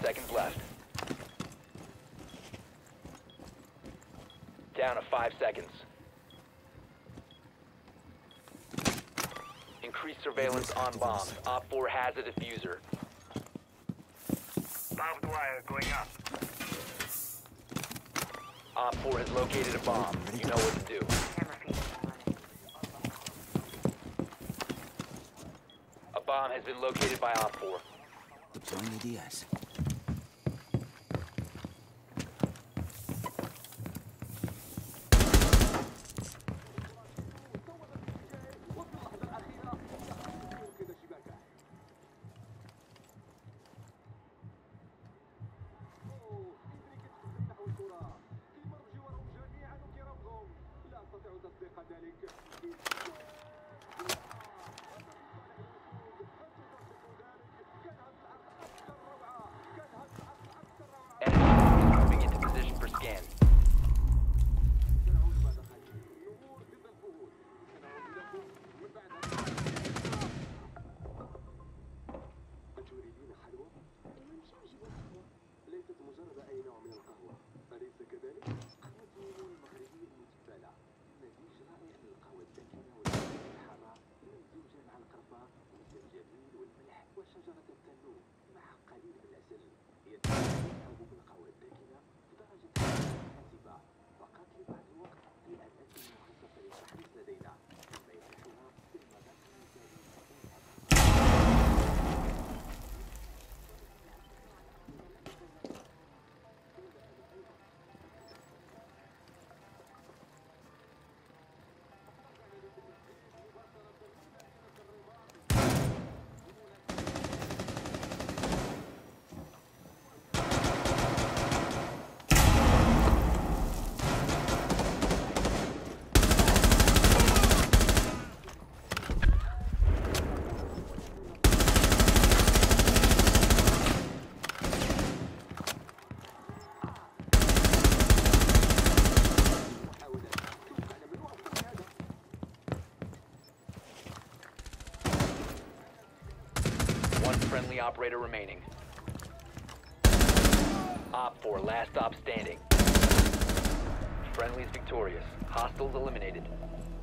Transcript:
seconds left. Down to 5 seconds. Increased surveillance on bombs. Op 4 has a diffuser. Barbed wire going up. Op 4 has located a bomb. You know what to do. Camera feed running. A bomb has been located by Op 4. Deploying ADS. Enemy moving into position for scan. أتريدين حلوى؟ ليست مجرد أي نوع من القهوة، أليس كذلك؟ قهوة المغربية المتبلة، مزيج رائع من القهوة الداكنة والقهوة الحارة، ممزوجا مع القرفة والزنجبيل والملح وشجرة التنور مع قليل من العسل. يتحب بالقهوة الداكنة بدرجة مناسبة فقط لبعض الوقت في أماكن مخصصة للتحريص لدينا، ثم يفتحها في المذاق المثالي. One friendly operator remaining. Op 4, last stop standing. Friendly's victorious. Hostiles eliminated.